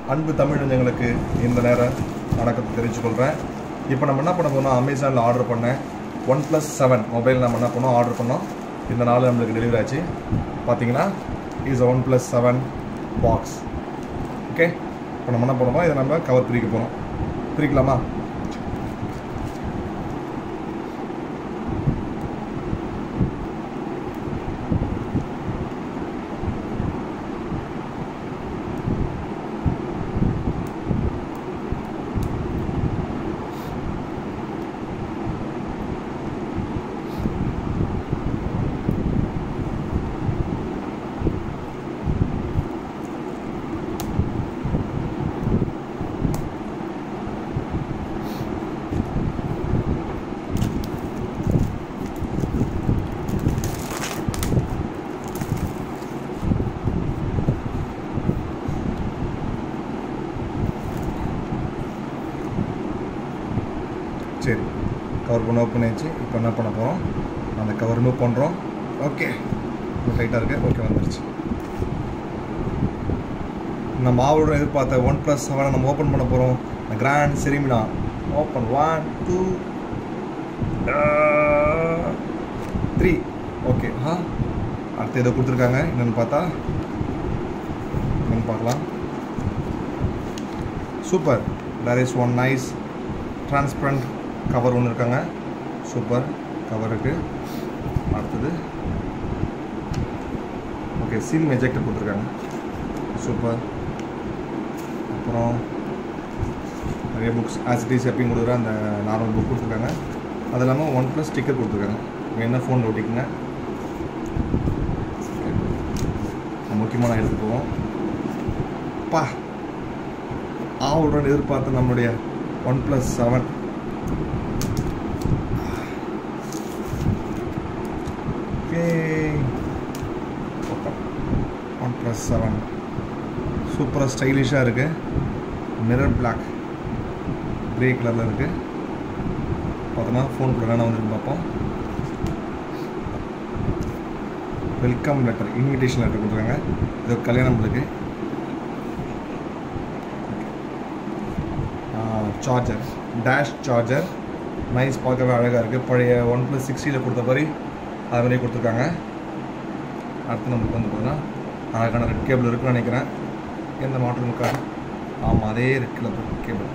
அன்பு தமிழ் நெஞ்சங்களுக்கு இந்த நேரம் வணக்கத்தை தெரிவிச்சுக்கொள்கிறேன். இப்போ நம்ம என்ன பண்ண போனோம், அமேசானில் ஆர்டர் பண்ணேன் OnePlus 7 மொபைல் நம்ம என்ன பண்ணோம் ஆர்டர் பண்ணோம். இந்த நாள் நம்மளுக்கு டெலிவரி ஆச்சு. பார்த்தீங்கன்னா இஸ் OnePlus 7 பாக்ஸ். ஓகே, இப்போ நம்ம என்ன பண்ணுவோம், இதை நம்ம கவர் பிரிக்க போகிறோம். பிரிக்கலாமா? சரி, கவர் பண்ண ஓப்பன் ஆயிடுச்சு. இப்போ என்ன பண்ண போகிறோம், அந்த கவர் ரிமூவ் பண்ணுறோம். ஓகே, டைட்டாக இருக்குது. ஓகே, வந்துடுச்சு. நம்ம ஆவலுடன் எதிர்பார்த்த OnePlus 7 நம்ம ஓப்பன் பண்ண போகிறோம். Grand செரிமினா open 1 2 3. ஓகே, அடுத்து ஏதோ கொடுத்துருக்காங்க. என்னென்னு பார்த்தா என்னென்னு பார்க்கலாம். Super, there is one nice transparent cover ஒன்று இருக்காங்க. சூப்பர் கவருக்கு. அடுத்தது ஓகே, சீல் எஜெக்டர் கொடுத்துருக்காங்க. சூப்பர். அப்புறம் நிறைய புக்ஸ் ஆசிட்டிஸ் எப்பயும் கொடுக்குற அந்த நார்மல் புக் கொடுத்துருக்காங்க. அது இல்லாமல் OnePlus ஸ்டிக்கர் கொடுத்துருக்காங்க. வேணா ஃபோனில் ஒட்டிக்குங்க. முக்கியமாக எடுத்து போவோம். ஆவுடன் எதிர்பார்த்து நம்மளுடைய OnePlus 7 OnePlus 7 சூப்பராக ஸ்டைலிஷாக இருக்குது. மிரர் பிளாக் கிரே கலரில் இருக்குது. பார்த்தோன்னா ஃபோன் கூட என்ன வந்துருக்கு பார்ப்போம். வெல்கம் லெட்டர், இன்விடேஷன் லெட்டர் கொடுத்துருக்காங்க. இது கல்யாணம் இருக்குது. சார்ஜர், டேஷ் சார்ஜர், நைஸ், பார்க்கவே அழகாக இருக்குது. பழைய OnePlus 60 கொடுத்த மாதிரி அது மாதிரி கொடுத்துருக்காங்க. அடுத்து நம்மளுக்கு வந்து பார்த்தீங்கன்னா அழகான ரெட் கேபிள் இருக்குன்னு நினைக்கிறேன். எந்த மாடல் இருக்காது? ஆமாம், அதே ரெட் கலர் கேபிள்.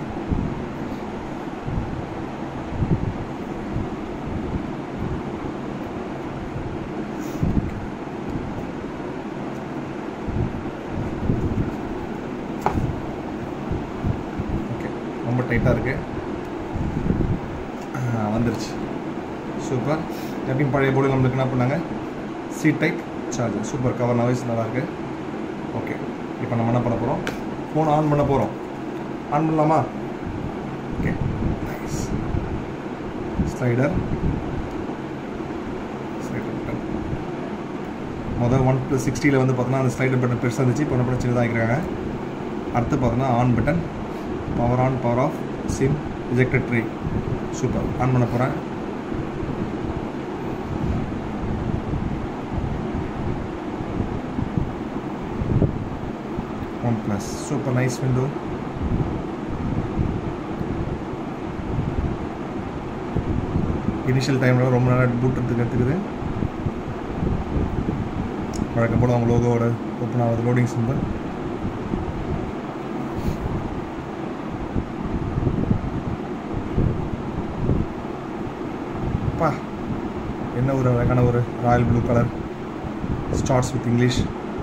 ஓகே, ரொம்ப டைட்டாக இருக்குது. வந்துருச்சு. சூப்பர். எப்பயும் பழைய போர்டு நம்மளுக்கு என்ன பண்ணாங்க, C type charger. Super, cover nice நல்லாயிருக்கு. ஓகே, இப்போ நம்ம என்ன பண்ண போகிறோம், ஃபோன் ஆன் பண்ண போகிறோம். ஆன் பண்ணலாமா? Okay, nice. Slider button. முதல் OnePlus 60 வந்து பார்த்தோன்னா அந்த ஸ்லைடர் பட்டன் பெருசாக இருந்துச்சு. இப்போ என்ன சின்னதாக ஆகிக்கிறாங்க. அடுத்து பார்த்தோன்னா on button, power on, power off, SIM, ejector tray. Super, on பண்ண போகிறேன். OnePlus super nice window. Initial டைமில் ரொம்ப நேரம் பூட் எடுத்துக்குது. வழக்கம் போல் அவங்க லோகோவோட ஓப்பன் ஆகுது. Loading simple. என்ன ஒரு அழகான ஒரு royal blue colour. Starts with English.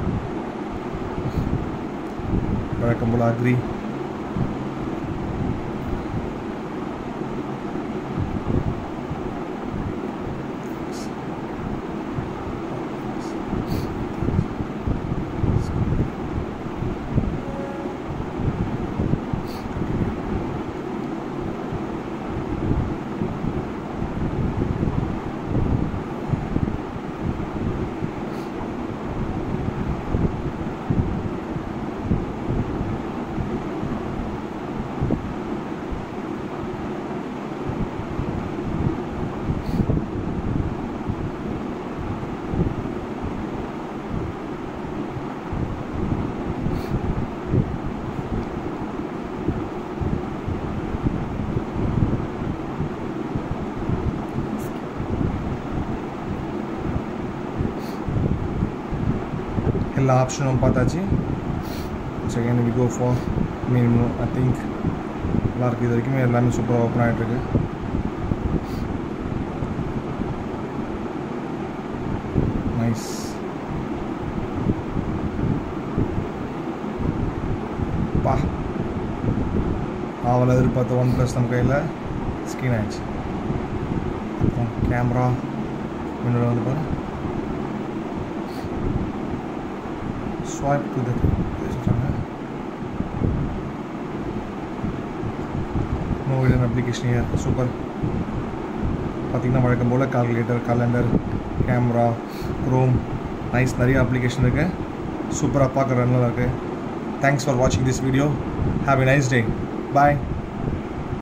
வழக்கம் போல் அக்ரி. எல்லா ஆப்ஷனும் பார்த்தாச்சு. Second we go for menu. I think நல்லா இருக்குது. இது வரைக்குமே எல்லாமே சூப்பராக ஓப்பன் ஆகிட்டுருக்கு. நைஸ். பா அவளை எதிர்பார்த்த ஒன் ப்ளஸ் நம்ம கையில் ஸ்க்ரீன் ஆகிடுச்சு. அப்புறம் கேமரா முன்னாடி வந்து பாரு ஸ்வைப் டு த சொல்கிறாங்க. No hidden application here. Super. பார்த்திங்கன்னா வழக்கம் போல் calculator, calendar, camera, chrome, nice நிறைய அப்ளிகேஷன் இருக்குது. சூப்பராக பார்க்குற நல்லா இருக்குது. தேங்க்ஸ் ஃபார் வாட்சிங் this video. Have a nice day. Bye.